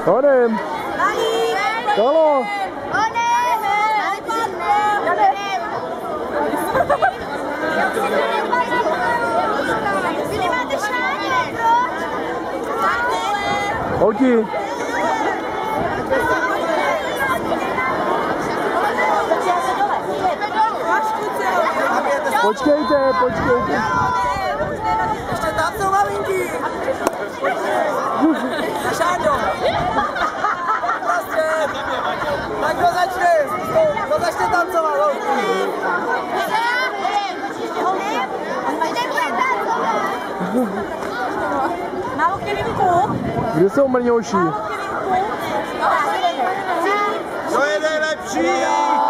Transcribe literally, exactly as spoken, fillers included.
Honem! Kolo! Holky! Počkejte, počkejte. Ještě tam jsou malinky. Šáňo. Prostě. Tak kdo začne? Kdo začne tancovat? Málo kilinku. Kde jsou mrňouši? Kdo je nejlepší?